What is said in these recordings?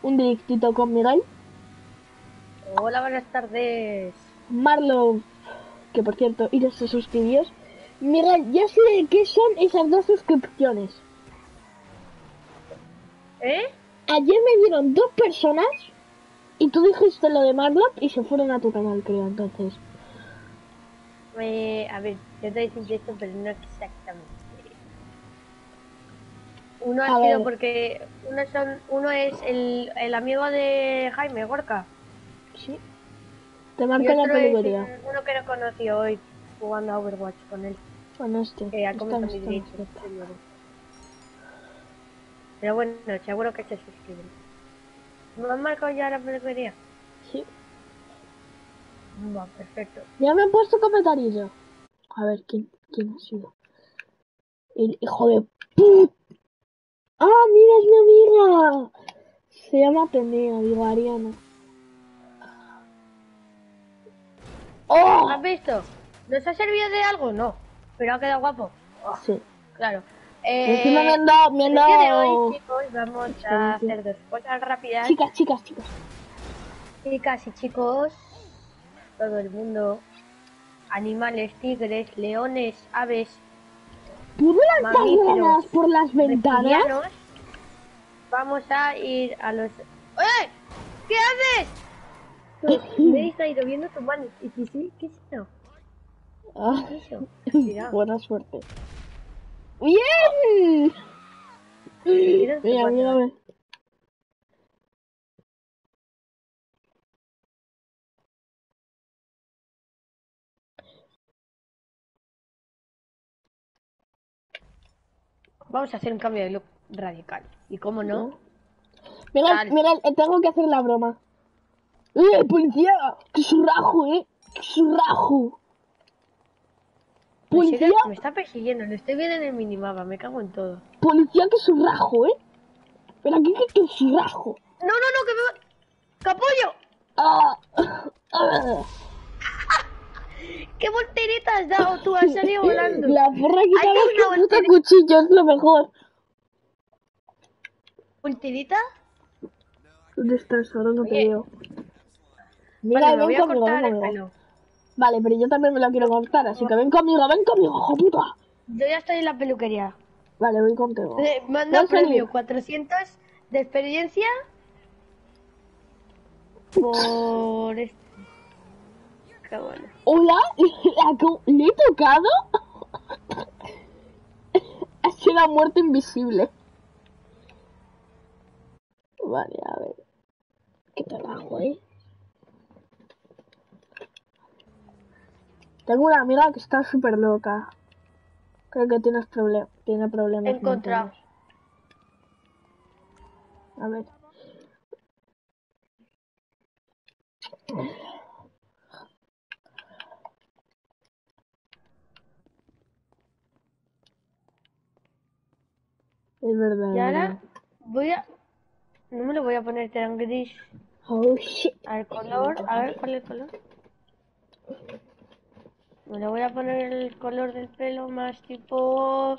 un directito con Miguel. Hola, buenas tardes. Marlow, que por cierto, iros a suscribiros. Miguel, ya sé de qué son esas 2 suscripciones. ¿Eh? Ayer me dieron 2 personas y tú dijiste lo de Marlow y se fueron a tu canal, creo, entonces. A ver, yo te decía esto, pero no exactamente. Uno ha A sido ver. porque uno es el amigo de Jaime Gorka. Sí. Te Y marca la otro es peluquería. uno que no conocí hoy jugando a Overwatch con él. Bueno, Que ha esta no comentado mi está más directo cerca. de nuevo. Pero bueno, seguro que se suscriben. ¿Me han marcado ya la peluquería? Sí. Va, perfecto. Ya me han puesto comentarios. A ver, ¿quién ha sido? El hijo de... ¡Ah, mira, es mi amiga! Se llama Atenea, digo, Ariana. ¡Oh! ¿Has visto? ¿Nos ha servido de algo? No. Pero ha quedado guapo. Oh, Sí. claro. Encima me han En el día de hoy, dado chicos, vamos a experiencia. hacer dos cosas rápidas. Chicas. Chicas y chicos, todo el mundo, animales, tigres, leones, aves, ¿Puedo lanzar mamíferos, granadas por las ventanas? reptilianos, vamos a ir a los... ¡Eh! ¿Qué haces? Pues, me he distraído viendo tu mano. ¿Y qué es eso? Ah, ¿Qué es eso? Mira. buena suerte. ¡Bien! Mira tu Mira, mano. mírame. Vamos a hacer un cambio de look radical. ¿Y cómo no? Tal. Mira, tengo que hacer la broma. ¡Policía! ¡Qué surrajo, ¡Qué surrajo! ¡Policía! Me está persiguiendo, lo estoy viendo en el minimapa, me cago en todo. ¡Policía, qué surrajo, Pero aquí qué surrajo. ¡No, que me va... ¡Capullo! Ah, ah. ¿Qué voltereta has dado tú? Has salido volando. La porra Hay quitamos una con puta voltereta. cuchillo, es lo mejor. ¿Voltereta? ¿Dónde estás? Ahora no te Oye, veo. Mira, vale, me ven voy a conmigo, ven cortar el conmigo. pelo. Vale, pero yo también me lo quiero cortar, así que ven conmigo, hijo puta. Yo ya estoy en la peluquería. Vale, voy contigo. Manda ¿Puedes salir? premio 400 de experiencia por esto. Qué bueno. Hola, ¿le he tocado? Ha sido la muerte invisible. Vale, a ver. ¿Qué trabajo, Tengo una amiga que está súper loca. Creo que tiene problemas Encontrado. mentales. A ver. Es verdad, Y es verdad. ahora voy a... No me lo voy a poner tan gris. Oh, shit. Al color, a ver cuál es el color. Me lo voy a poner el color del pelo más tipo...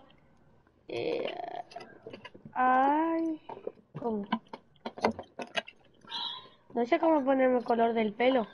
Ay... ¿Cómo? No sé cómo ponerme el color del pelo.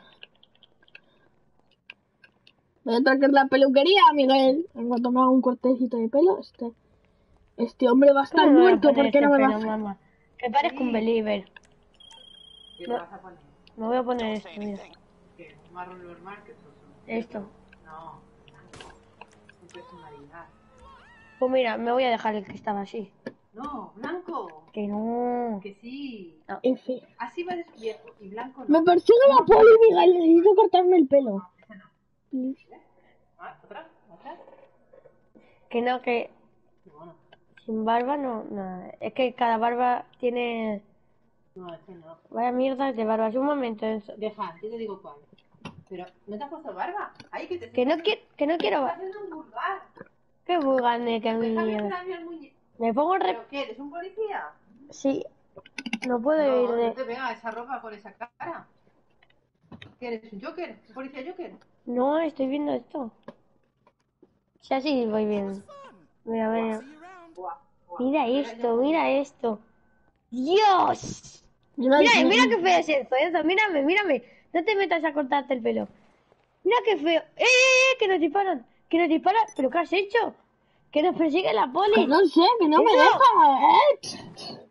Voy a traer la peluquería, Miguel. En cuanto me haga un cortecito de pelo, este hombre va a estar ¿Cómo me voy a muerto poner porque este no me va a pelo, hacer. mamá? Que parezco un believer. ¿Qué te vas a poner? Me voy a poner esto, mira. ¿Qué? ¿Un marrón normal? ¿Qué es eso? Esto. No, blanco. Con personalidad. Pues mira, me voy a dejar el que estaba así. No, blanco. Que no. Que sí. No. F. Así va de su viejo. Y blanco no. Me persigue la poli, Miguel. Necesito cortarme el pelo. Please. Ah, ¿otra? ¿Otra? Que no, que Bueno, sin barba no. Es que cada barba tiene... no, ese no. Vaya mierda de barbas. Un momento. Deja, yo te digo cuál. Pero, ¿no te has puesto barba? Ay, que te Que no quiero estás barba. haciendo un vulgar. Qué vulgane que Déjame mierda. hacer a mí el muñeco. Me pongo ¿Pero qué? ¿Eres un policía? Sí. No puedo ir No, no de... te venga esa ropa con esa cara. ¿Qué eres? ¿Un Joker? ¿Un policía Joker? No, estoy viendo esto. Si así voy bien. Mira, mira. Buah, buah. Mira esto, mira esto. ¡Dios! Mira, mira qué feo es esto, mírame, mírame. No te metas a cortarte el pelo. Mira qué feo. Que nos disparan, ¿Pero qué has hecho? Que nos persigue la Que poli. no sé, que no me ¡Eso! deja,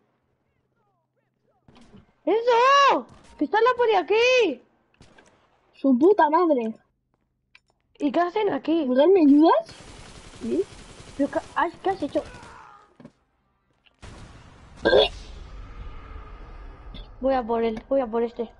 ¡Eso! ¡Que está la poli aquí! Su puta madre. ¿Y qué hacen aquí? Miguel, ¿me ayudas? ¿Sí? ¿Pero qué has hecho? Voy a por él, voy a por este.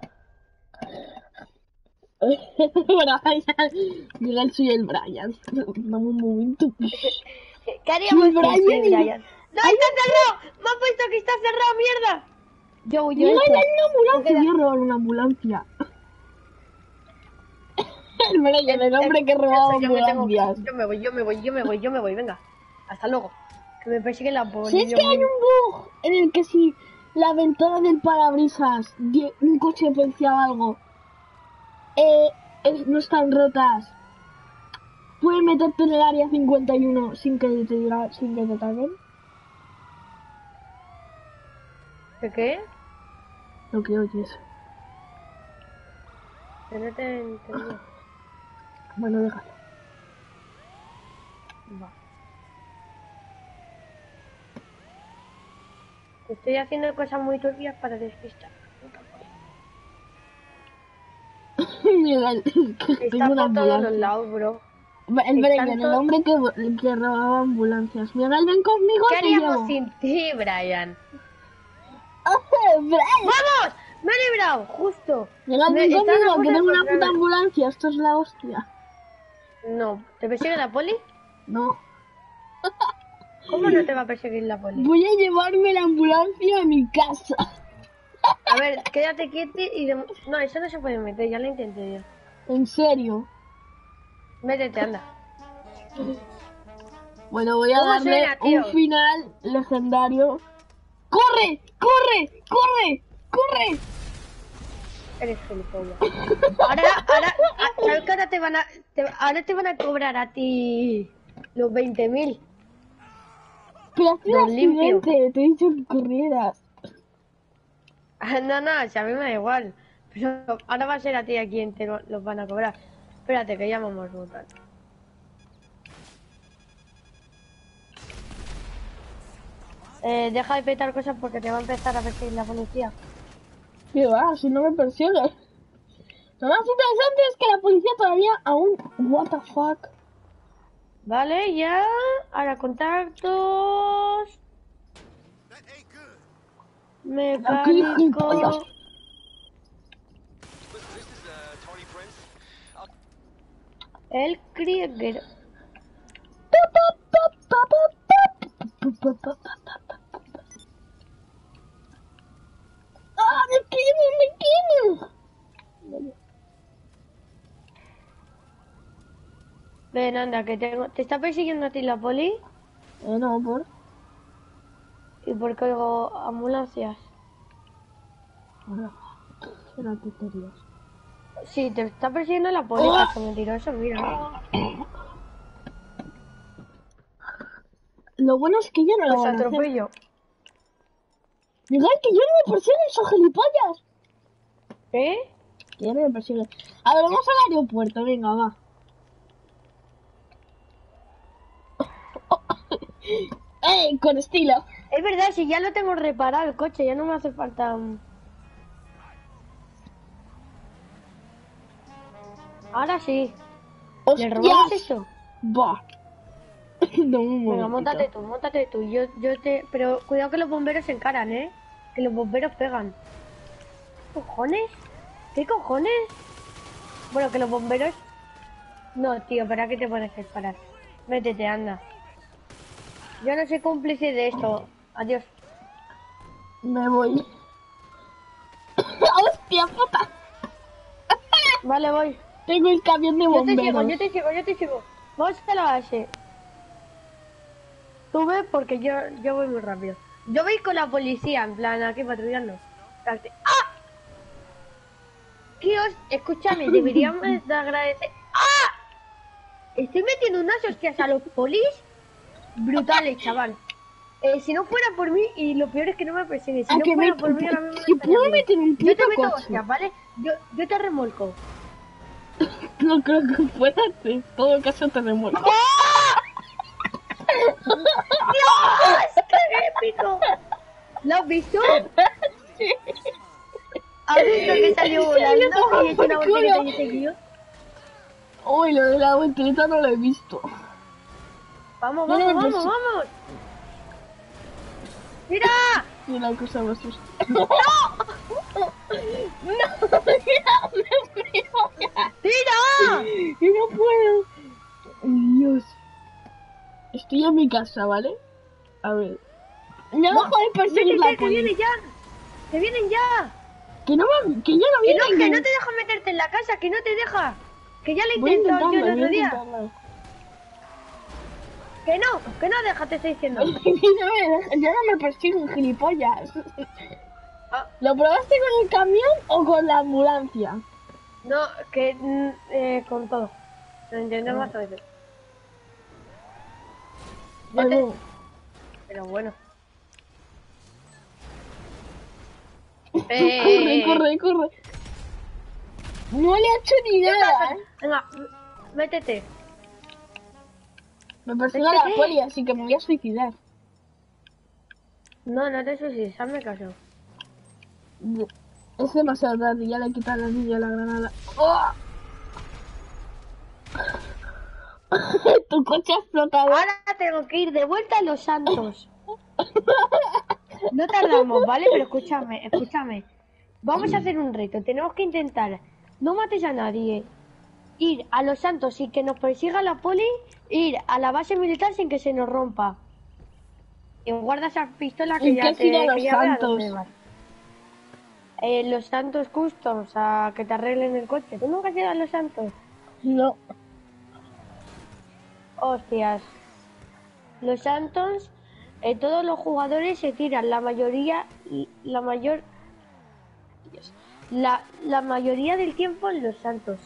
Brian. Miguel, soy el Brian. Dame un momento. ¿Qué haríamos Sí, sin Brian, ti, Brian? ¡No, está cerrado! ¡Me han puesto que está cerrado, mierda! Yo voy Miguel, esto. hay una ambulancia. Voy a robar una ambulancia. El Brian, el hombre que robaba ambulancias. Yo me voy, venga. Hasta luego. Que me persigue la poli. ¿Sabes que hay un bug en el que si la ventana del parabrisas de un coche potenciaba algo no están rotas? ¿Puedes meterte en el área 51 sin que te diga, sin que te ataquen? ¿De qué? Lo que oyes. Que no te entendí. Bueno, déjalo. Va. Estoy haciendo cosas muy turbias para despistar. Miguel, Está tengo una por todos los ambulancia. lados, bro. El Brian, el todos- hombre que robaba ambulancias. Miguel, ven conmigo, ¿Qué te haríamos llevo. sin ti, Brian? Brian, ¡Vamos! ¡Me he librado! Justo. Miguel, ven Están a conmigo, punto que de tengo una encontrarme. puta ambulancia. Esto es la hostia. No. ¿Te persigue la poli? No. ¿Cómo no te va a perseguir la poli? Voy a llevarme la ambulancia a mi casa. A ver, quédate quieto y... No, eso no se puede meter, ya lo intenté yo. En serio. Métete, anda. Bueno, voy a ¿Cómo darle suena, tío? un final legendario. ¡Corre! ¡Corre! ¡Corre! ¡Corre! Eres gilipollas. ¿Sabes que ahora ahora te van a cobrar a ti los 20.000? Pero hace un Los limpio. accidente, te he dicho que corrieras. No, si a mí me da igual. Pero ahora va a ser a ti a quien te los van a cobrar. Espérate, que llamamos brutal. Deja de petar cosas porque te va a empezar a perseguir la policía. ¿Qué va? Si no me persigue. Lo más interesante es que la policía todavía aún... What the fuck? Vale, ya. Ahora contactos. Aquí, gilipollas. Mecánico. El Krieger. ¡Ah, me quemo! Ven, anda, que tengo... ¿Te está persiguiendo a ti la poli? No, por... ¿Y por qué oigo ambulancias? Eran tonterías. Sí, te está persiguiendo la poli, cacho mentiroso, mira. Lo bueno es que ya no lo Pues van a hacer. atropello. Miguel, que yo no me persiguen esos gilipollas. ¿Eh? Que ya no me persiguen. A ver, vamos al aeropuerto, venga, va. Con estilo. Es verdad, si ya lo tengo reparado el coche, ya no me hace falta... Ahora sí. ¿Le robamos ¡Hostias! esto? Va. No, un Venga, momentito. móntate tú. Yo te... Pero cuidado que los bomberos se encaran, ¿eh? Que los bomberos pegan. ¿Qué cojones? ¿Qué cojones? Bueno, que los bomberos... No, tío, ¿para qué te pones a disparar? Métete, anda. Yo no soy cómplice de esto. Adiós. Me voy. ¡Hostia puta! Vale, voy. Tengo el camión de Yo bomberos. te sigo. Vamos a la base. Tú ves porque yo voy muy rápido. Yo voy con la policía, en plan, aquí patrullando. ¡Ah! Dios, escúchame, deberíamos de agradecer. ¡Ah! Estoy metiendo unas hostias a los polis brutales, chaval. Si no fuera por mí, y lo peor es que no me persigue, si ¿A no que fuera me- por mí ahora mismo si me estaría puedo bien. meter un Yo te puto meto coche? hostias, ¿vale? Yo te remolco. No creo que pueda, en todo caso te remolco. ¡Dios! ¡Qué épico! ¿Lo has visto? Sí. ¿Has visto que salió volando tomado y he hecho por una voltereta culo. y he seguido? Uy, lo de la voltereta no lo he visto. Vamos, Yo no vamos, me vamos, persigo. vamos. ¡Mira! Y la cosa más asusta. ¡No! ¡No! ¡Mira! ¡Tira! Y no puedo. Dios. Estoy en mi casa, ¿vale? A ver. No me puede perseguir la ¡Métete, que poli. viene ya! ¡Que vienen ya! Que no me, que ya no Que no, vienen. que no te deja meterte en la casa, que no te deja. Que ya lo he Voy a intentado yo el intentarlo, voy a otro día. intentarlo. Que no deja, te estoy diciendo. Ya no me persiguen, gilipollas. Ah, ¿Lo probaste con el camión o con la ambulancia? no, que con todo. Lo intenté más veces. Yo Ay, te- no. Pero bueno. Corre, corre. No le ha hecho ni nada, ¿eh? Venga, métete. Me persigue la poli, así que me voy a suicidar. No, no te suicides, hazme caso. Es demasiado tarde, ya le he quitado al niño la granada. ¡Oh! Tu coche ha explotado. Ahora tengo que ir de vuelta a Los Santos. No tardamos, ¿vale? Pero escúchame. Vamos a hacer un reto. Tenemos que intentar, no mates a nadie, ir a Los Santos sin que nos persiga la poli, ir a la base militar sin que se nos rompa. Y guarda esa pistola que ¿En ya qué te sigue que Los ya veas Santos? dónde vas. Los Santos Customs, a que te arreglen el coche. ¿Tú nunca has ido a Los Santos? No. Hostias. Los Santos, todos los jugadores se tiran, la mayoría del tiempo en Los Santos.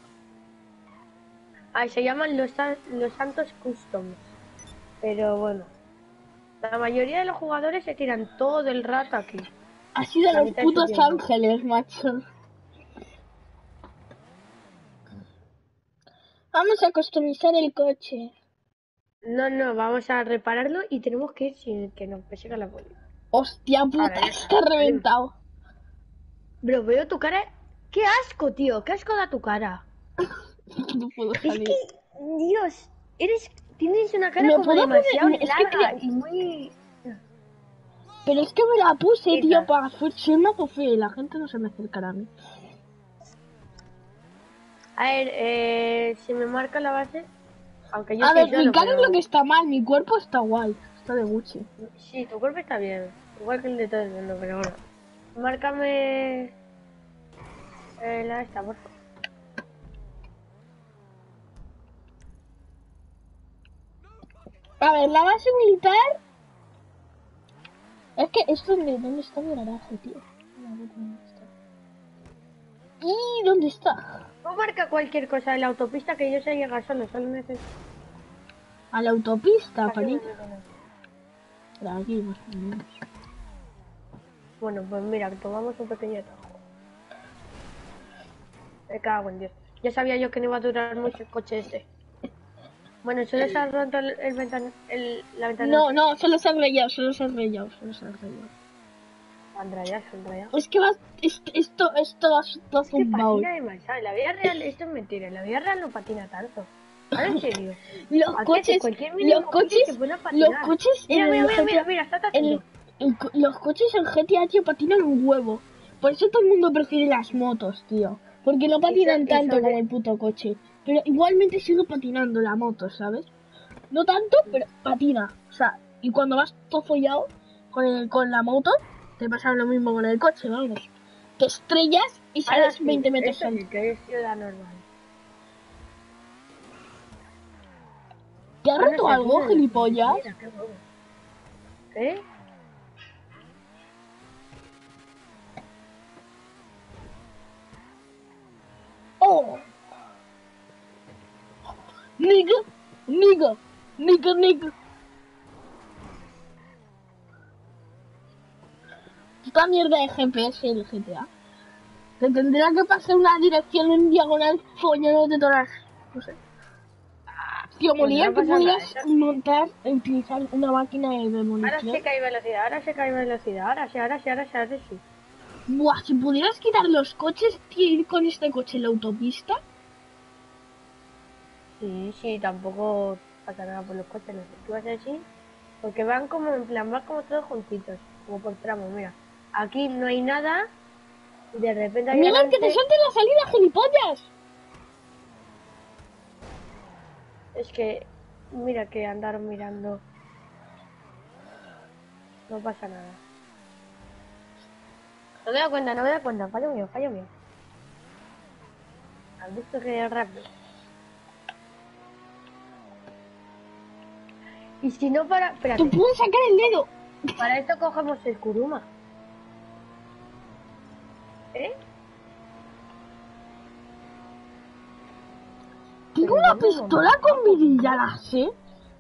Ahí se llaman los Santos Customs. Pero bueno, la mayoría de los jugadores se tiran todo el rato aquí. Ha sido La los mitad de su putos tiempo. ángeles, macho. Vamos a customizar el coche. No, vamos a repararlo y tenemos que ir sin que nos persiga la policía. Hostia puta, Ahora, ya está reventado. Bro, veo tu cara. ¡Qué asco, tío! ¡Qué asco da tu cara! No puedo Es salir. que, Dios, tienes una cara ¿Me como puedo demasiado poner- es que larga te- y muy... Pero es que me la puse, ¿Qué tío, tal? para ser más feo y la gente no se me acercará a mí. A ver, si me marca la base, aunque yo A soy ver, mi solo, cara es pero... lo que está mal, mi cuerpo está guay. Está de Gucci. Sí, tu cuerpo está bien, igual que el de todo el mundo, pero bueno. Márcame... la esta, por favor. A ver, la base militar... Es que esto ¿dónde está mi garaje, tío? A ver, ¿dónde está? ¿Y dónde está? No marca cualquier cosa en la autopista que yo sé llegar solo necesito... A la autopista, Aquí para me ir. meto en él. Por aquí, más o menos. Bueno, pues mira, tomamos un pequeño atajo. Me cago en Dios. Ya sabía yo que no iba a durar mucho el coche este. Bueno, solo se ha roto la ventana. No, solo se han rayado, Saldrá ya. Es que esto va todo Es que zumbado. patina demasiado. En la vida real esto es mentira. En la vida real no patina tanto. Ahora en serio. Los Aquí coches, cualquier mínimo los coche coches, se pone a los patinar. coches en Mira, el mira, GTA, mira, está haciendo. los coches en GTA, tío, patinan un huevo. Por eso todo el mundo prefiere las motos, tío. Porque no patinan y tanto sobre- como el puto coche. Pero igualmente sigue patinando la moto, ¿sabes? No tanto, pero patina. O sea, y cuando vas todo follado con la moto, te pasa lo mismo con el coche, vamos. Te estrellas y Ahora sales sí, 20 metros esto al... sí que es ciudad normal. ¿Te ha Ahora roto se algo, pone- gilipollas? Mira, qué huevo. ¿Qué? ¡Oh! Nigga. puta mierda de GPS el GTA. Te tendría que pasar una dirección en diagonal follándote todas las... No sé. Tío, Pues molía no que pasa nada, pudieras eso. montar e utilizar una máquina de Ahora demolición. sí que hay velocidad, ahora sí que hay velocidad, ahora sí. Buah, si pudieras quitar los coches, tío, ir con este coche en la autopista. Sí, tampoco pasa nada por los coches, no sé, tú haces así, porque van como en plan, van como todos juntitos, como por tramo, mira. Aquí no hay nada, y de repente ahí Miguel, que te adelante, suelten la salida, gilipollas. es que, mira que andar mirando, no pasa nada. No me da cuenta, no me da cuenta, fallo mío, fallo mío. ¿Has visto que es rápido? Y si no para, Te espérate, puedo sacar el dedo. para esto cogemos el Kuruma. ¿Eh? Tengo Pero una dame un pistola momento, con vidilla láser.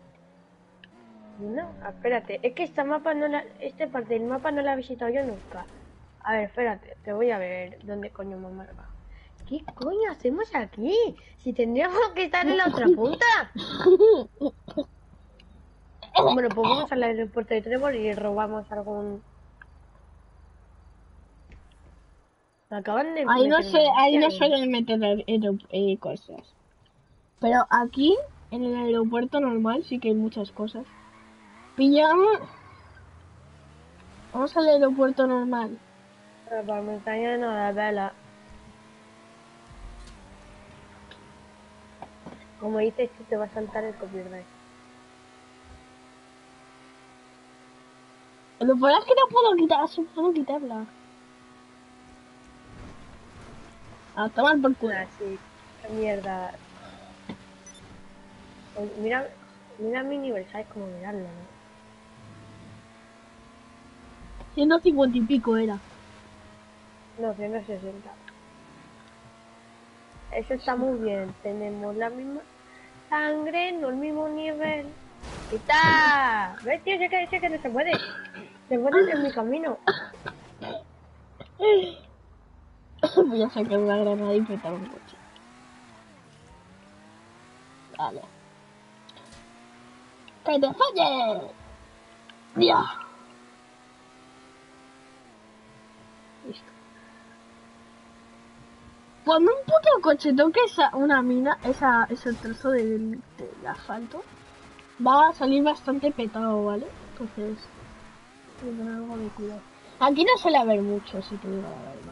no, espérate, es que esta mapa no la, esta parte del mapa no la he visitado yo nunca. A ver, espérate, te voy a ver dónde coño me marca. ¿Qué coño hacemos aquí? Si tendríamos que estar en la otra punta. Bueno, pues vamos al aeropuerto de Trevor y robamos algún... Me acaban de Ahí no meter sé, una ahí hostia, no ¿no? suelen meter cosas. Pero aquí, en el aeropuerto normal, sí que hay muchas cosas. Pillamos. Vamos al aeropuerto normal. Pero para me está lleno de vela. Como dices tú, te va a saltar el copyright. Lo peor es que no puedo quitar, sí puedo quitarla. A tomar por culo. Ah, sí, qué mierda. Oye, mira mi nivel, ¿sabes cómo mirarlo, no? 150 y pico era. No, 160. Eso está muy bien. Tenemos la misma sangre, no el mismo nivel. ¡Quita! ¿Ves, tío? Sé que no se puede. Se puede en mi camino. Voy a sacar una granada y petar un coche. Vale. ¡Que te falle! ¡Dios! Listo. Cuando un puto coche toque una mina, ese trozo del asfalto, va a salir bastante petado, ¿vale? Entonces, hay que tener algo de cuidado. Aquí no suele haber mucho, si te digo la verdad.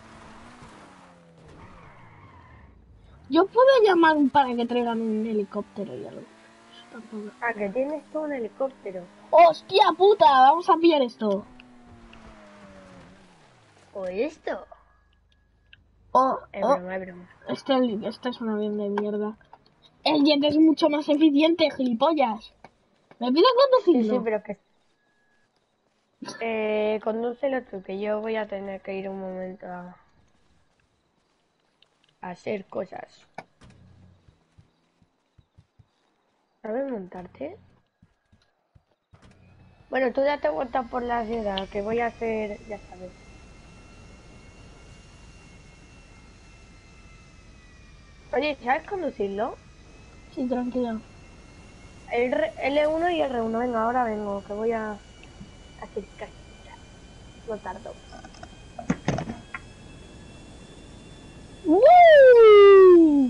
Yo puedo llamar para que traigan un helicóptero y algo. Eso tampoco. Ah, que tienes tú un helicóptero. ¡Hostia puta! Vamos a pillar esto. ¿O esto? Oh, Es oh. broma, es broma. Este es un avión de mierda. El jet es mucho más eficiente, gilipollas. ¿Me pido Sí, conducirlo? pero que... condúcelo tú, que yo voy a tener que ir un momento a hacer cosas. ¿Sabes montarte? Bueno, tú date vuelta por la ciudad, que voy a hacer... Ya sabes. Oye, ¿sabes conducirlo? Sí, tranquilo. El L1 y R1, venga, ahora vengo, que voy a hacer casita. No tardo. ¡Woo!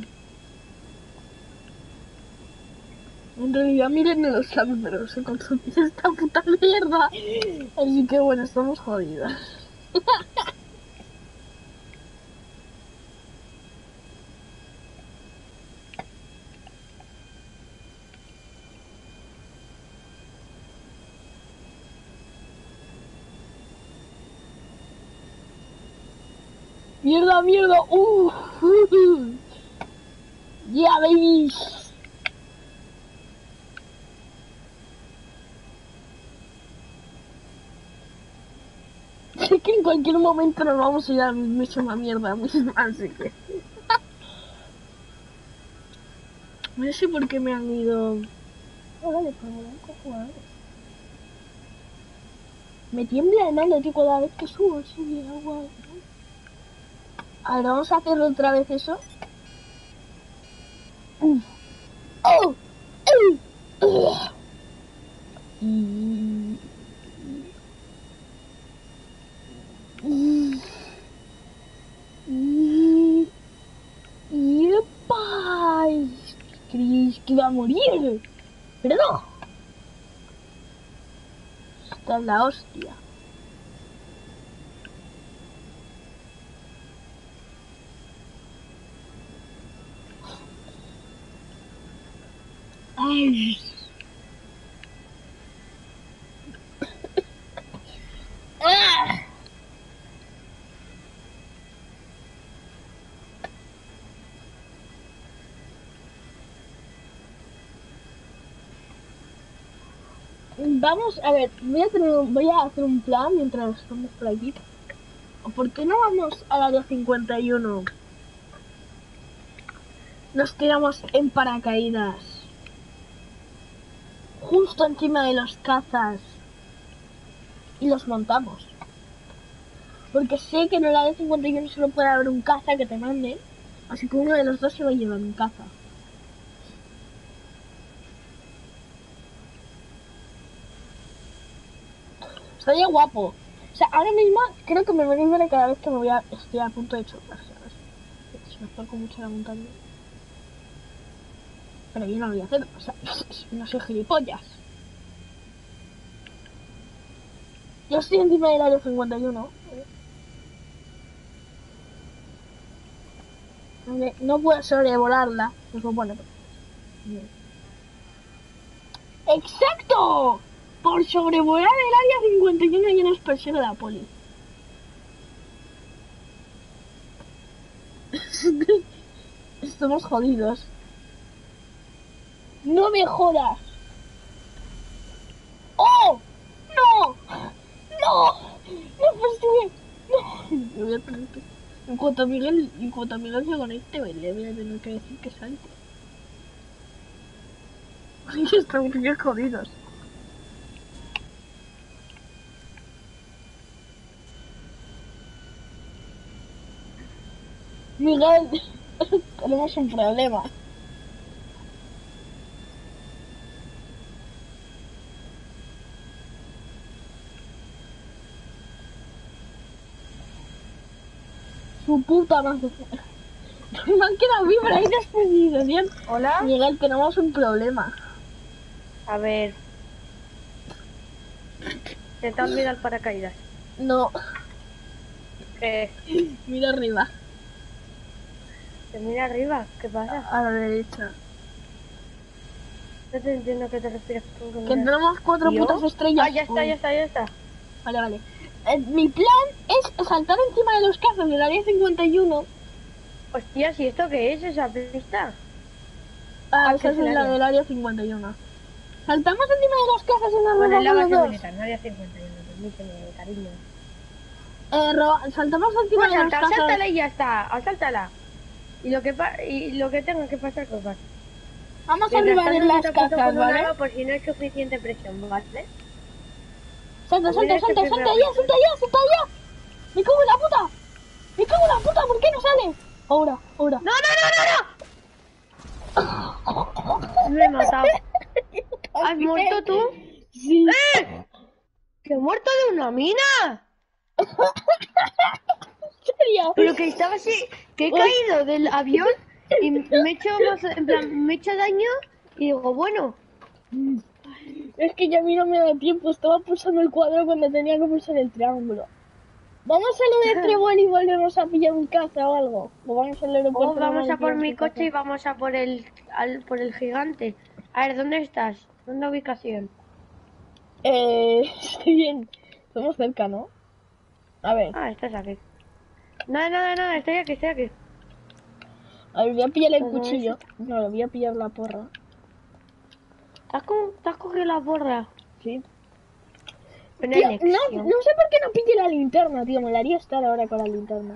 En realidad, miren, no lo sabe, pero se consume esta puta mierda. Así que bueno, estamos jodidas. ¡Mierda, mierda! ¡Yeah, baby! Sé que en cualquier momento nos vamos a ir a la misma mierda misma, así que... No sé por qué me han ido... Oh, vale, pues me han jugadores. Me tiembla la mano, tío, cada vez que subo agua. A ver, vamos a hacer otra vez eso. Uf. ¡Oh! Y... y... y... y... ¡epa! Creí que iba a morir, pero no. Esta es la hostia. Ay. ¡Ah! Vamos, a ver, voy a hacer un plan mientras estamos por aquí. ¿Por qué no vamos al área 51? Nos tiramos en paracaídas. Justo encima de los cazas. Y los montamos. Porque sé que en el área 51 solo puede haber un caza que te mande. Así que uno de los dos se va a llevar un caza. Estaría guapo. O sea, ahora mismo creo que me voy a ver cada vez que estoy a punto de chocar, ¿sabes? Si me acerco mucho a la montaña. Pero yo no lo voy a hacer, o sea, no soy gilipollas. Yo estoy encima del área 51. No puedo sobrevolarla. Se supone. ¡Exacto! Por sobrevolar el área 51 ya nos persigue la poli. Estamos jodidos. ¡No me jodas! ¡Oh! ¡No! ¡No! ¡No persigue! ¡No! Me voy a tener que... En cuanto Miguel se conecte, le voy a tener que decir que salte. Estamos bien jodidos. Miguel, tenemos un problema. Su puta madre. Me han quedado vibra ahí después de bien. Hola. Miguel, tenemos un problema. A ver. ¿Se te ha olvidado el paracaídas? No, ¿Qué? mira arriba. ¿Te mira arriba? ¿Qué pasa? A la derecha. No te entiendo a qué te refieres con que Que miras. tenemos 4 ¿Yo? putas estrellas. Ah, ya está, Uy. ya está, ya está. Vale, vale. Mi plan es saltar encima de los cazas del área 51. Hostia, ¿y esto qué es esa pista? Ah, ¿qué esa es es el la área? del área 51. Saltamos encima de los cazas y nos Bueno, es la robamos base los dos. militar, no área 51, permíteme, cariño. Saltamos encima Pues de los salta, cazas. sáltala y ya está, asáltala. Y lo que tenga que pasar, que pase. Vamos Mientras arriba de tanto, yo las te apunto cazas, con un ¿vale? arma por si no hay suficiente presión, ¿vale? Salta, Mira salta, este salta, primer salta ya, salta ya, salta ya. Me cago en la puta. Me cago en la puta, ¿por qué no sale? Ahora, ahora. ¡No, me he matado. ¿Has muerto tú? Sí. ¡Eh! ¡Que he muerto de una mina! ¿En serio? Pero que estaba así, que he caído del avión y me he hecho más, en plan, me he hecho daño y digo, bueno, Es que ya a mí no me da tiempo, estaba pulsando el cuadro cuando tenía que pulsar el triángulo. ¿Vamos a lo de Trébol y volvemos a pillar un caza o algo? ¿O vamos al aeropuerto? o vamos a por normal y mi pillamos un coche y caza? vamos a por por el gigante. A ver, ¿dónde estás? ¿Dónde ubicación? Estoy bien. Estamos cerca, ¿no? A ver, Ah, estás aquí. Nada, estoy aquí, estoy aquí. a ver, voy a pillar el Todo cuchillo. No, lo voy a pillar la porra. ¿Te has cogido la borra? Sí. En Tío, el no sé por qué no pille la linterna, tío. Me la haría estar ahora con la linterna.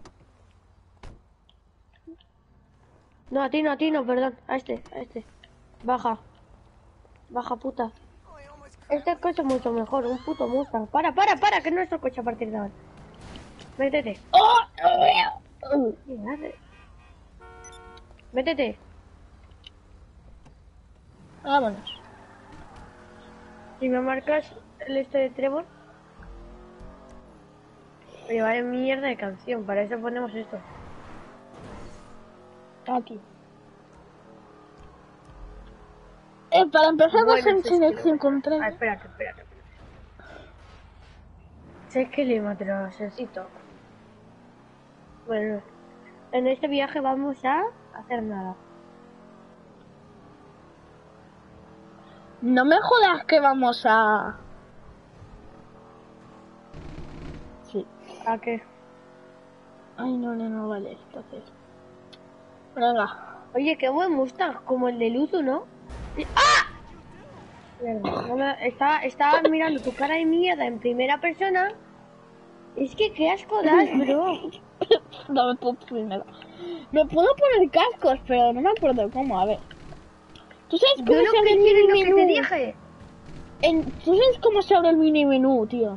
No, a ti no, perdón. A este. Baja. Baja, puta. Este coche es mucho mejor, un puto Mustang. Para, que es nuestro coche a partir de ahora. Métete. ¡Oh! ¿Qué haces? Métete. Vámonos. Si me marcas el este de Trevor. Oye, vaya mierda de canción, para eso ponemos esto. Aquí. Para empezar va a ser un selección con tren. Espérate. 6 kilómetros, necesito. Bueno, en este viaje vamos a hacer nada. No me jodas que vamos a... Sí. ¿A qué? Ay, no, vale, entonces... Venga. Oye, qué buen Mustang, como el de Luzu, ¿no? ¡Ah! Mierda, estaba mirando tu cara de mierda en primera persona. Es que qué asco das, bro. Dame tú primero. Me puedo poner cascos, pero no me acuerdo cómo, a ver. ¿Tú sabes cómo Yo lo se abre que el quiero mini es lo que te menú? dije. ¿Tú sabes cómo se abre el mini menú, tío?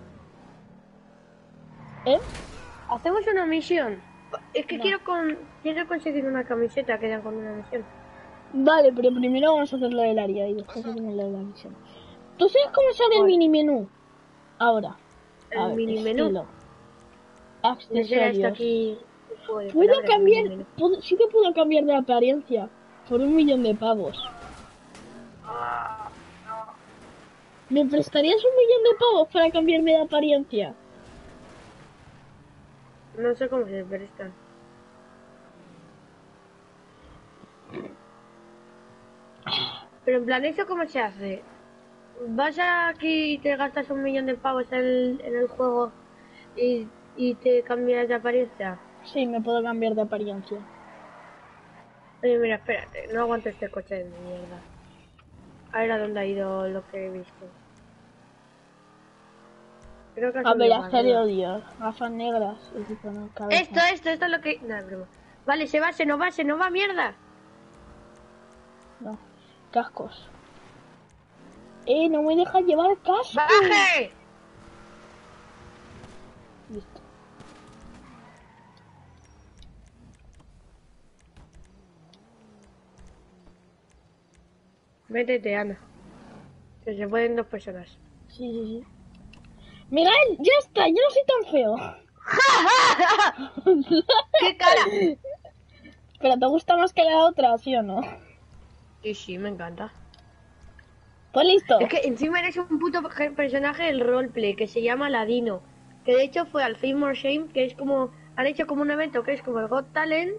¿Eh? Hacemos una misión. Es que No. quiero conseguir una camiseta que dan con una misión. Vale, pero primero vamos a hacer lo del área y después hacemos lo de la misión. ¿Tú sabes cómo se abre el ¿Cuál? mini menú? Ahora. A El ver, mini menú. estilo. ¿No será esto Accesorios. aquí? Puedo cambiar, sí que puedo cambiar de apariencia por 1.000.000 de pavos. ¿Me prestarías 1.000.000 de pavos para cambiarme de apariencia? No sé cómo se presta. Pero en plan, ¿eso cómo se hace? ¿Vas aquí y te gastas 1.000.000 de pavos en el juego y te cambias de apariencia? Sí, me puedo cambiar de apariencia. Oye, mira, espérate, no aguanto este coche de mierda. A ver a dónde ha ido lo que he visto. Creo que ha A ver, subido hacer arriba. odio. Gafas negras y tipo no, cabeza. Esto es lo que... No, es broma. Vale, se nos va, mierda. No, cascos. No me deja llevar casco. ¡Baje! Listo. Métete, Ana. Que se pueden 2 personas. Sí. Miguel, ya está, yo no soy tan feo. ¡Qué cara! Pero ¿te gusta más que la otra, sí o no? Sí, me encanta. Pues listo. Es que encima eres un puto personaje del roleplay que se llama Ladino. Que de hecho fue al Fame or Shame, que es como... Han hecho como un evento que es como el Got Talent.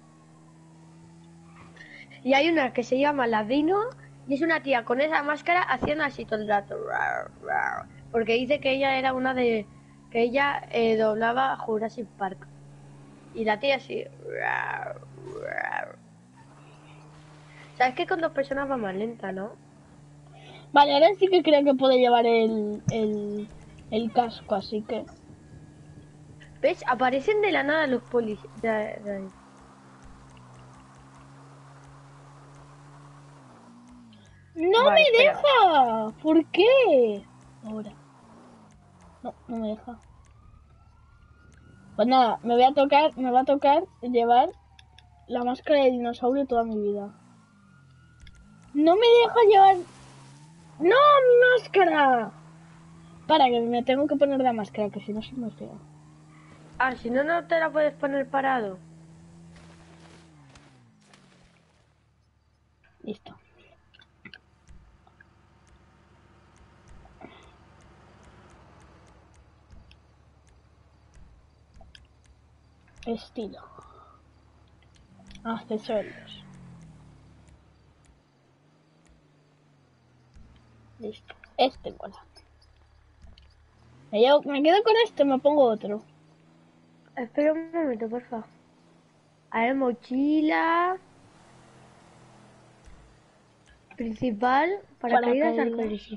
Y hay una que se llama Ladino y es una tía con esa máscara haciendo así todo el rato. Porque dice que ella era una de... Que ella doblaba Jurassic Park. Y la tía así... ¿Sabes que con 2 personas va más lenta, no? Vale, ahora sí que creo que puede llevar el casco, así que... ¿Ves? Aparecen de la nada los policías. ¡No Vale, me espera. deja! ¿Por qué? Ahora. No me deja. Pues nada, me va a tocar llevar la máscara de dinosaurio toda mi vida. ¡No me deja llevar! ¡No, mi máscara! Para, que me tengo que poner la máscara, que si no soy muy feo. Ah, si no, no te la puedes poner parado. Listo. Estilo. Accesorios. Listo. Este mola. Me quedo con este, me pongo otro. Espera un momento, porfa. A ver, mochila. Principal. Paracaídas, Paracaídas. arcoiris.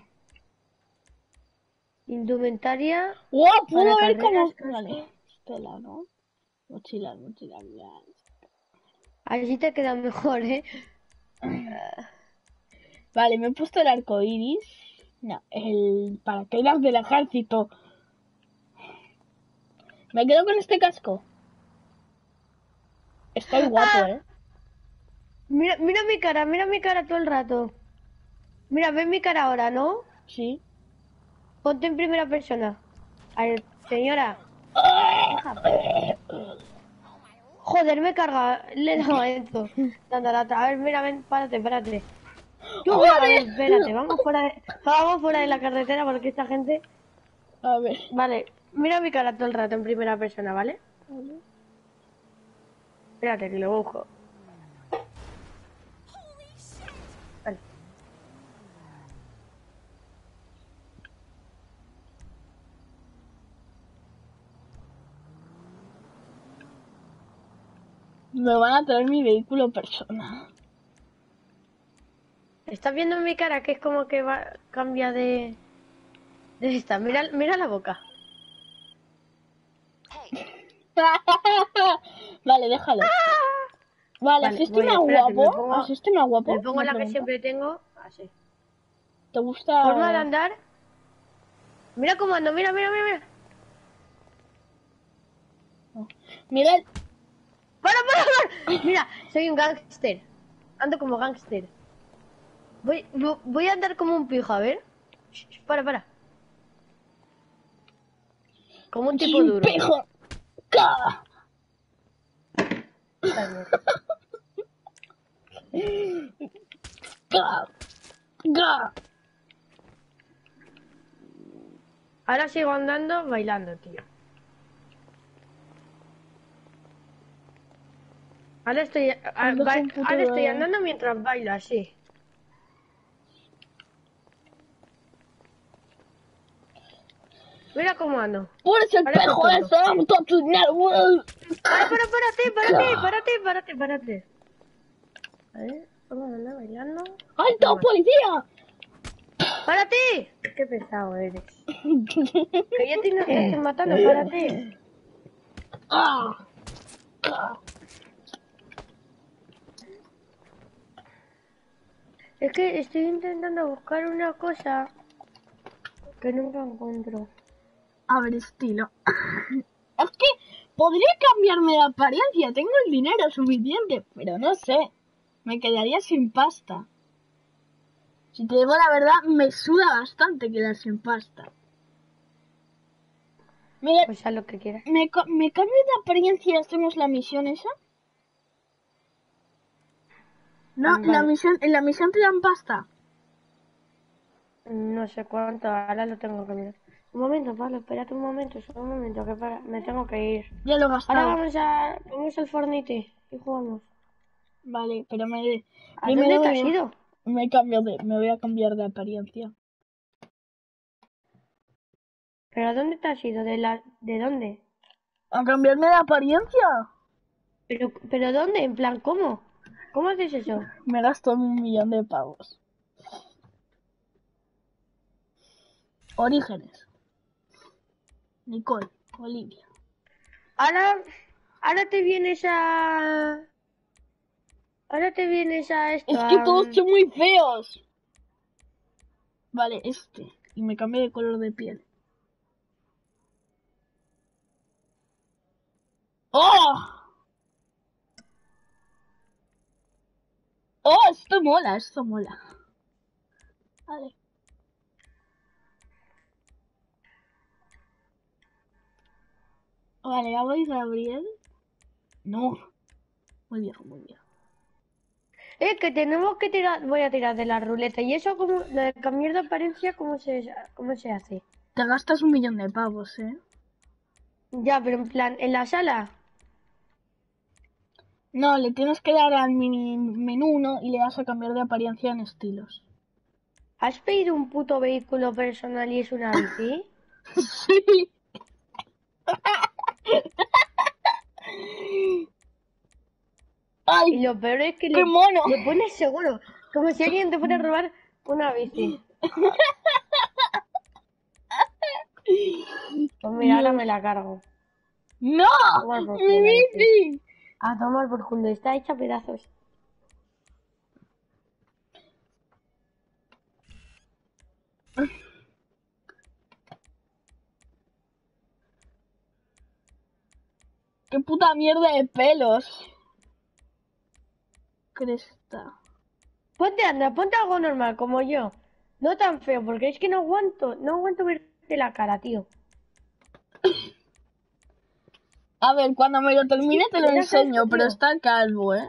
Indumentaria. ¡Wow! Puedo Para ver cómo... carreras, casco. Vale. Estela, ¿no? Mochila. Así te queda mejor, ¿eh? Vale, me he puesto el arco iris. No, el paracaídas del ejército. Me quedo con este casco. Estoy guapo, ¿eh? Mira mi cara todo el rato. Mira, ves mi cara ahora, ¿no? Sí. Ponte en primera persona. A ver, señora. Joder, me carga. Le he dado a esto. Dando lata. A ver, mira, ven, párate. Tú, mira, a ver, espérate. Vamos fuera de la carretera porque esta gente... A ver. Vale, mira mi cara todo el rato en primera persona, ¿vale? Espérate, que lo busco. Vale. Me van a traer mi vehículo persona. ¿Estás viendo en mi cara que es como que cambia de esta? Mira la boca. Vale, déjalo. Vale, así estoy más guapo. Así estoy más guapo. Me pongo Una la que pregunta. siempre tengo. Así. ¿Te gusta? Forma de andar. Mira cómo ando, mira. Mira, ¡Para! Mira, soy un gángster. Ando como gángster. Voy a andar como un pijo, a ver. Para. Como un tipo un duro. pijo. ¡Ca! ¡Ca! ¡Ca! Ahora sigo andando bailando, tío. Ahora estoy andando mientras bailo, así. Mira cómo ando. ¡Puedes el Ahora pejo estoy ese! ¡I'm talking now! Párate. A ver, vamos a andar bailando. ¡Alto, policía! ¡Párate! ¡Qué pesado eres! Que ya te estoy matando, párate. ¡Ah! Es que estoy intentando buscar una cosa que nunca encuentro. A ver, estilo. Es que podría cambiarme de apariencia. Tengo el dinero suficiente, pero no sé. Me quedaría sin pasta. Si te digo la verdad, me suda bastante quedar sin pasta. Mira, Pues haz lo que quieras. ¿me cambio de apariencia y hacemos la misión esa? No, Vale. en la misión te dan pasta. No sé cuánto, ahora lo tengo que mirar. Un momento, Pablo, espérate un momento, solo un momento, me tengo que ir. Ya lo he gastado. Ahora vamos al Fornite y jugamos. Vale, pero ¿A dónde te has ido? me voy a cambiar de apariencia. ¿Pero a dónde te has ido? ¿De dónde? ¿A cambiarme de apariencia? ¿Pero dónde? En plan, ¿cómo? ¿Cómo haces eso? Me gasto 1.000.000 de pavos. Orígenes. Nicole, Olivia. Ahora te vienes a... Ahora te vienes a esto. Es que todos son muy feos. Vale, este. Y me cambié de color de piel. ¡Oh! ¡Oh! Esto mola. Vale. Vale, ya voy Gabriel. No. Muy viejo. Que tenemos que tirar... Voy a tirar de la ruleta. ¿Y eso como... Lo de cambiar de apariencia, cómo se hace? Te gastas 1.000.000 de pavos, ¿eh? Ya, pero en plan, ¿en la sala? No, le tienes que dar al mini menú, ¿no? Y le das a cambiar de apariencia en estilos. ¿Has pedido un puto vehículo personal y es una bici? Sí. ¡Ay! Y lo peor es que ¡Qué mono! le pones seguro. Como si alguien te fuera a robar una bici. Pues mira, ahora me la cargo. ¡No! Tomar por ¡Mi culo, bici! A tomar por culo, está hecha a pedazos. ¡Qué puta mierda de pelos! Cresta. Ponte, anda, ponte algo normal, como yo. No tan feo, porque es que no aguanto verte la cara, tío. A ver, cuando me lo termine te lo mira enseño, esto, pero tío. está calvo, ¿eh?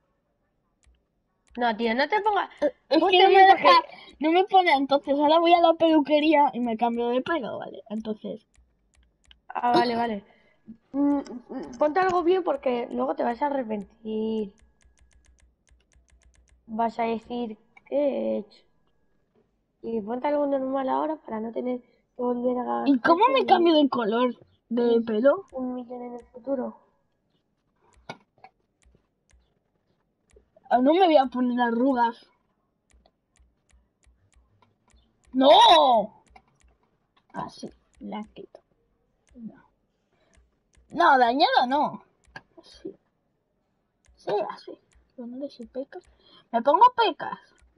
No, tío, no te pongas... Es que Ponte no me bien deja, porque... no me pone, entonces ahora voy a la peluquería y me cambio de pelo, ¿vale? Entonces, Ah, vale, vale. Ponte algo bien porque luego te vas a arrepentir. Vas a decir, ¿qué he hecho? Y ponte algo normal ahora para no tener que volver a ¿y cómo gastarte me cambio de color de pelo? 1 millón en el futuro. Ah, no me voy a poner arrugas. ¡No! Así, blanquito. No, no, dañado no. Así. Sí, así. Ponerle sin pecas. Me pongo pecas.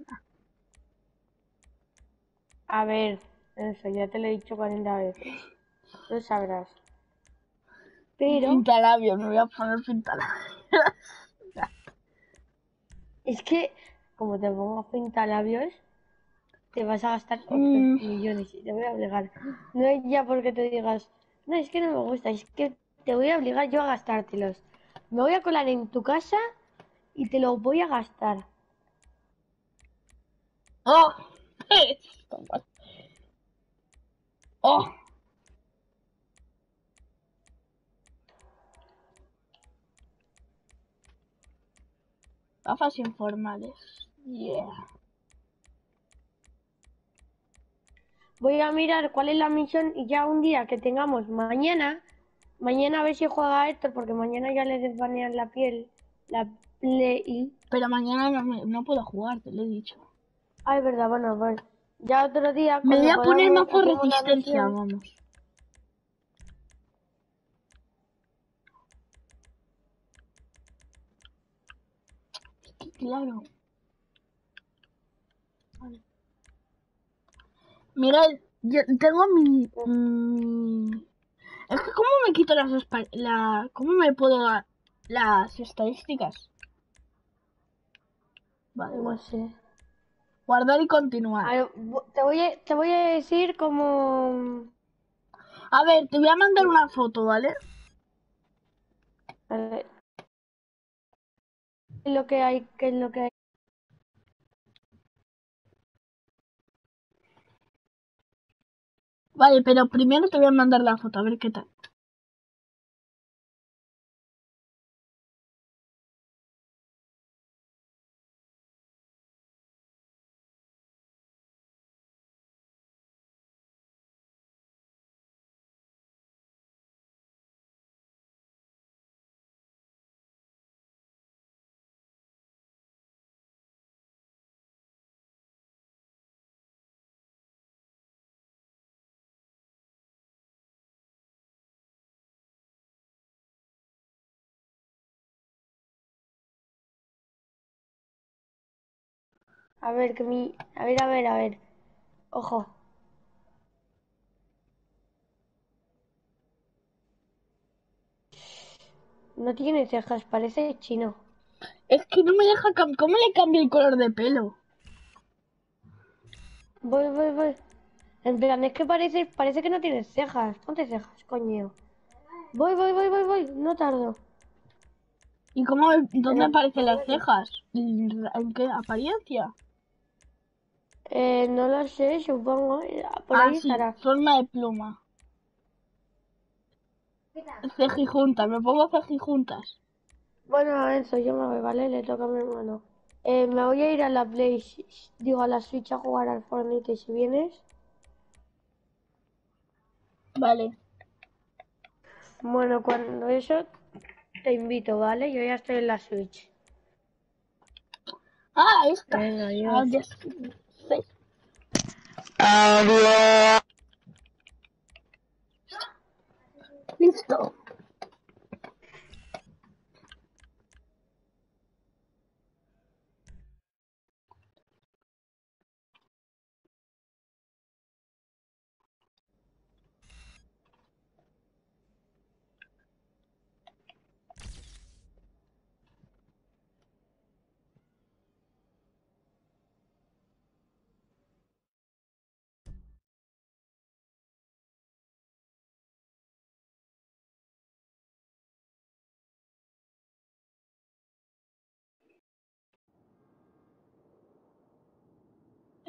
A ver, eso ya te lo he dicho 40 veces. Lo sabrás. Pero Pintalabios, me voy a poner pintalabios. es que, como te pongo pintalabios, te vas a gastar otros Mm, millones y te voy a obligar. No es ya porque te digas, no, es que no me gusta, es que te voy a obligar yo a gastártelos. Me voy a colar en tu casa y te los voy a gastar. ¡Oh! ¡Oh! Gafas informales. Yeah. Voy a mirar cuál es la misión y ya un día que tengamos mañana a ver si juega Héctor, porque mañana ya le desbanean la piel, la play. Pero mañana no puedo jugar, te lo he dicho. Ah, es verdad, bueno, pues ya otro día Me voy cuando a poner podamos mazo hacemos la resistencia, misión. vamos. Claro. Vale. Mira, yo tengo Es que ¿cómo me quito ¿Cómo me puedo dar las estadísticas? Vale, No igual. sé. Guardar y continuar. A ver, te voy a decir como... A ver, te voy a mandar una foto, ¿vale? A ver, ¿qué es lo que hay? ¿Qué es lo que hay? Vale, pero primero te voy a mandar la foto, a ver qué tal. A ver, a ver. Ojo. No tiene cejas, parece chino. Es que no me deja ¿Cómo le cambio el color de pelo? Voy. En plan, es que parece que no tienes cejas. Ponte cejas, coño. Voy. No tardo. ¿Y dónde aparecen las cejas? ¿En qué apariencia? No lo sé, supongo. Por Ah, ahí sí, estará. forma de pluma. Cejijuntas, me pongo cejijuntas. Bueno, Enzo, yo me voy, ¿vale? Le toca a mi hermano. Me voy a ir a la Play, digo, a la Switch a jugar al Fortnite si vienes. Vale. Bueno, cuando eso te invito, ¿vale? Yo ya estoy en la Switch. Ah, esta. Venga, Ah, adiós. ya sé. Listo.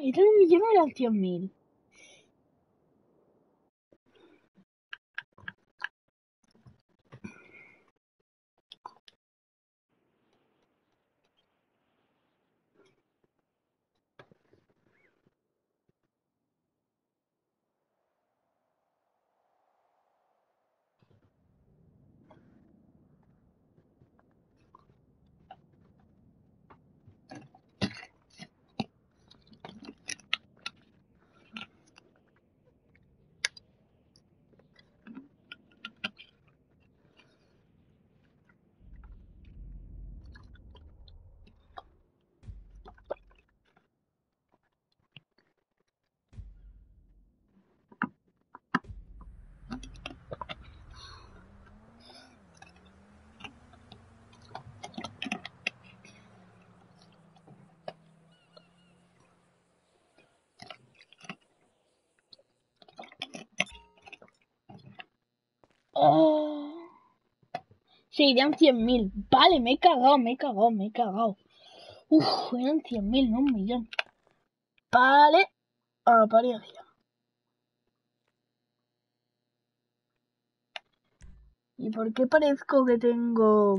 Era 1.000.000 o eran 100.000. Sí, eran 100.000. Vale, me he cagado. Uf, eran 100.000, no 1.000.000. Vale. Apariencia. ¿Y por qué parezco que tengo...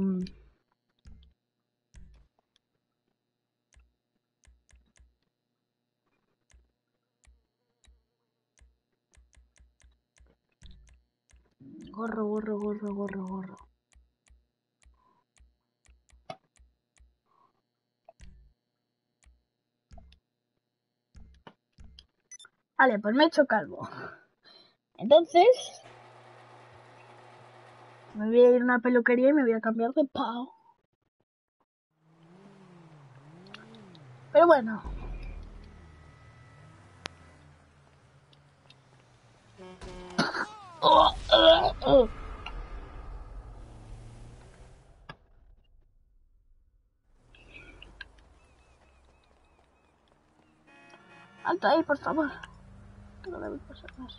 gorro? Vale, pues me he hecho calvo. Entonces... me voy a ir a una peluquería y me voy a cambiar de pavo. Pero bueno. Alta ahí, por favor. No debe pasar más.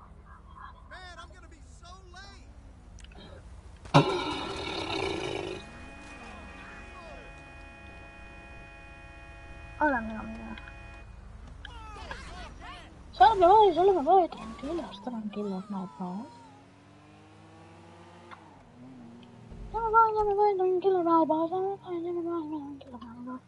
Hola, amiga. Solo me voy. Tranquilos, no. Ya me voy, tranquilo, no. Ya me voy, tranquilo.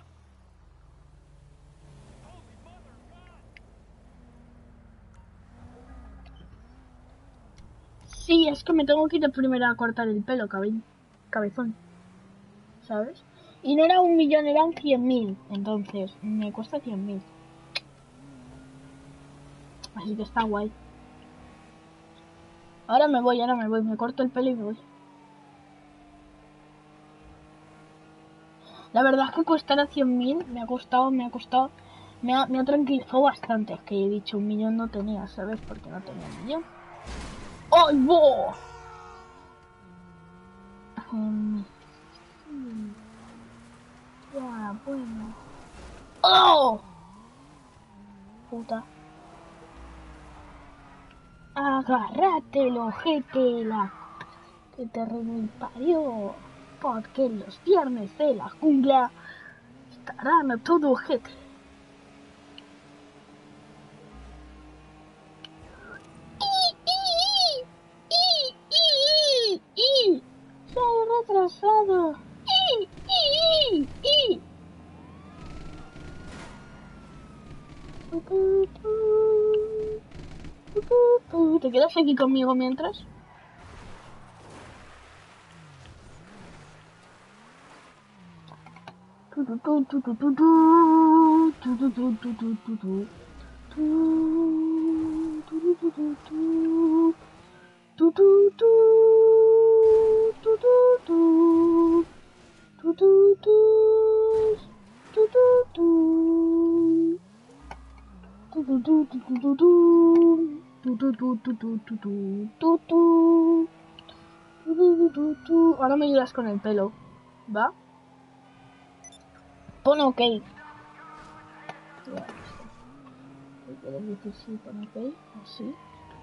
Sí, es que me tengo que ir primero a cortar el pelo, cabezón. ¿Sabes? Y no era 1.000.000, eran 100.000. Entonces, me cuesta 100.000. Así que está guay. Ahora me voy. Me corto el pelo y me voy. La verdad es que costar 100.000 me ha costado. Me ha tranquilizado bastante. Es que he dicho 1.000.000 no tenía, ¿sabes? Porque no tenía 1.000.000. ¡Ay, bo! Ya, bueno. ¡Oh! Puta. Agárrate el ojete, que te parió. Porque los viernes de la jungla estarán a todo ojete. Soy retrasado. ¿Te quedas aquí conmigo mientras? Ahora me ayudas con el pelo, ¿va? Pon OK. ¿Quieres decir sí, pon OK? Así.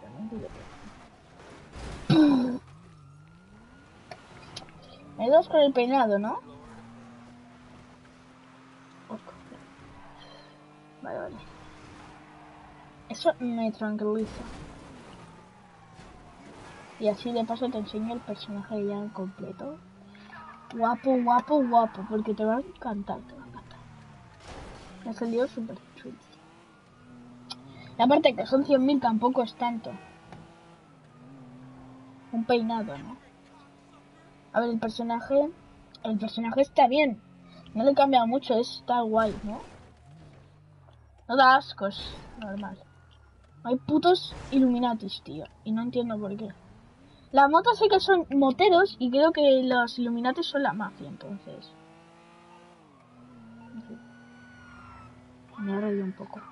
Me ayudas con el peinado, ¿no? Vale, vale. Eso me tranquiliza. Y así de paso te enseño el personaje ya en completo. Guapo, guapo, guapo. Porque te va a encantar, te va a encantar. Me ha salido súper chulo. Y aparte que son 100.000 tampoco es tanto. Un peinado, ¿no? A ver, el personaje está bien. No le he cambiado mucho, está guay, ¿no? No da asco, es normal. Hay putos Illuminatis, tío. Y no entiendo por qué. Las motos sí que son moteros y creo que los Illuminatis son la mafia, entonces. En fin. Me he reído un poco.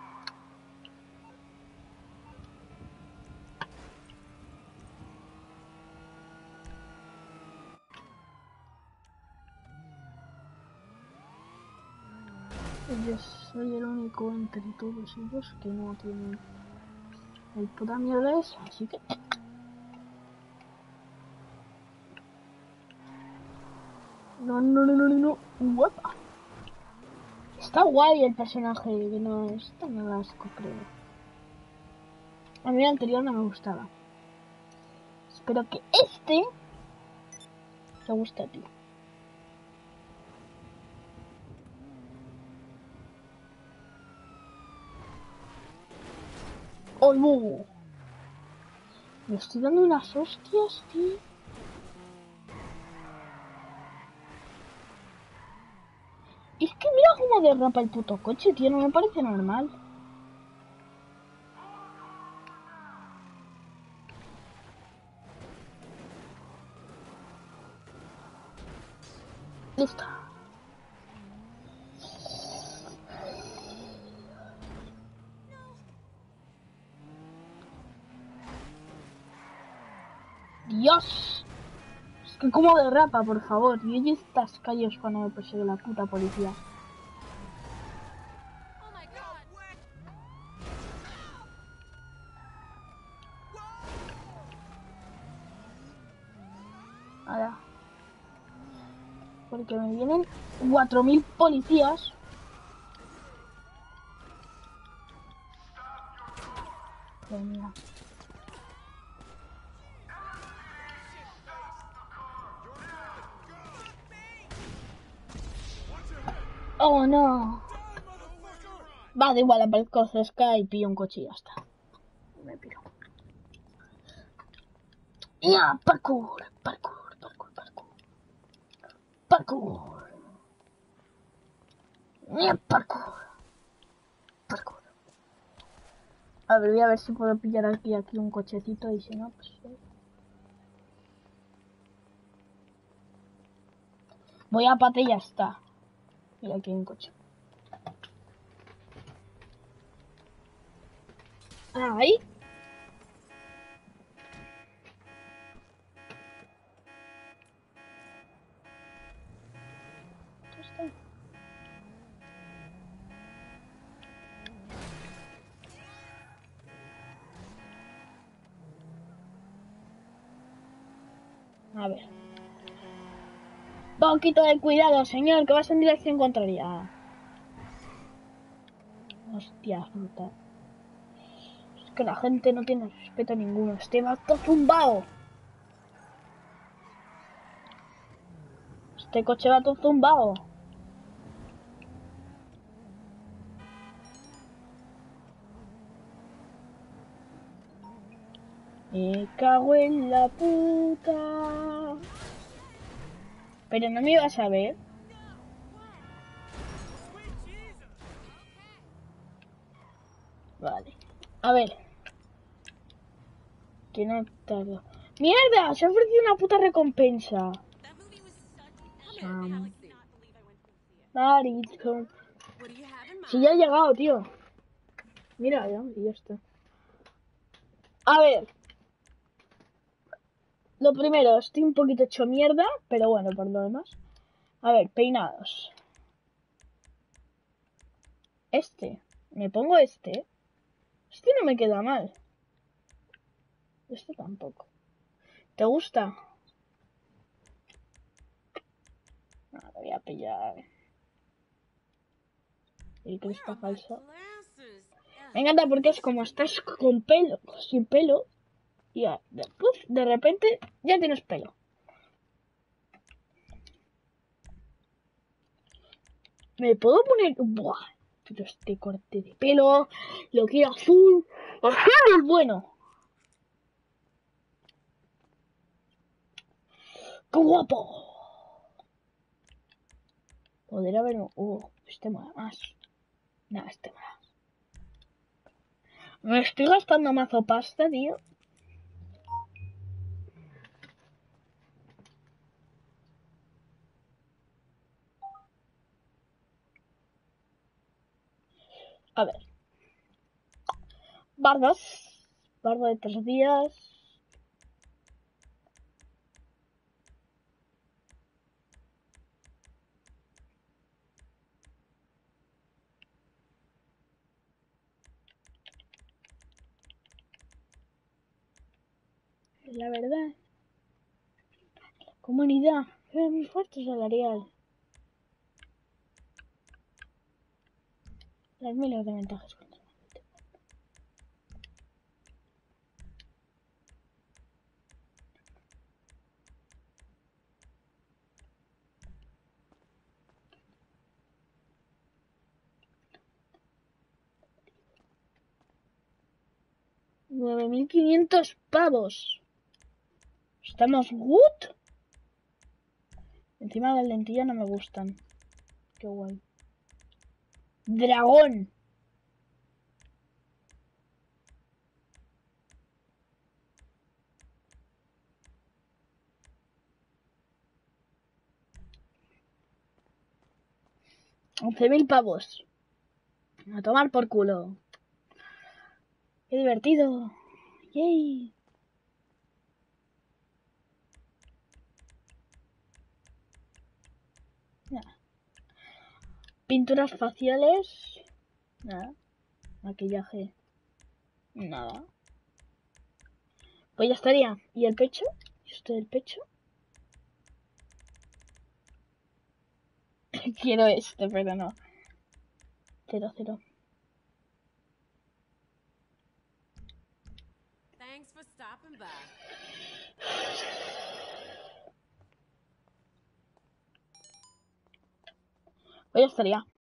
Yo soy el único entre todos ellos que no tiene el puta mierda esa, así que... No, no, no, no, no, no. Guapa. Está guay el personaje, que no es tan asco, creo. A mí el anterior no me gustaba. Espero que este te guste a ti. ¡Oh, no! Me estoy dando unas hostias, tío. Es que mira cómo derrapa el puto coche, tío. No me parece normal. Listo. ¡Dios! Es que cómo derrapa, por favor. Y oye estas calles cuando me persigue la puta policía. Ahora. Porque me vienen 4.000 policías. Venga. Oh no. Va, da igual, aparezco cerca y pillo un coche y ya está. Me piro. Ya, parkour, parkour, parkour, parkour. Parkour. Ya, parkour. Parkour. A ver, voy a ver si puedo pillar aquí un cochecito y si no, pues... Voy a pata y ya está. Mira, aquí hay un coche. Ahí. A ver. Poquito de cuidado, señor, que vas en dirección contraria. Hostia, fruta. Es que la gente no tiene respeto ninguno. Este va todo zumbao. Este coche va todo zumbao. Me cago en la puta. Pero no me ibas a ver. Vale. A ver. Que no tardo. ¡Mierda! Se ha ofrecido una puta recompensa. Si ya ha llegado, tío. Mira, ya, y ya está. A ver. Lo primero, estoy un poquito hecho mierda, pero bueno, por lo demás. A ver, peinados. Me pongo este. Este no me queda mal. Este tampoco. ¿Te gusta? Lo voy a pillar. Y cresta falsa. Glasses. Me encanta porque es como estás con pelo, sin pelo, y ya, de repente ya tienes pelo. Me puedo poner... Buah, pero este corte de pelo, lo quiero azul. Azul es bueno. ¡Qué guapo! Poder haber... este mola más. Nada, este mola. Me estoy gastando mazo pasta, tío. A ver. Bardas. Barda de 3 días. La verdad. Comunidad. Es mi fuerte salarial. Las miles de ventajas contra el maldito. $9.500 pavos. ¿Estamos good? Encima las lentillas no me gustan. Qué guay. Dragón. $11.000 pavos. A tomar por culo. Qué divertido. Yay. Nada. Pinturas faciales. Nada. Maquillaje. Nada. Pues ya estaría. ¿Y el pecho? ¿Y esto del pecho? Quiero este, pero no. 0. Thanks for stopping by. Pues ya estaría.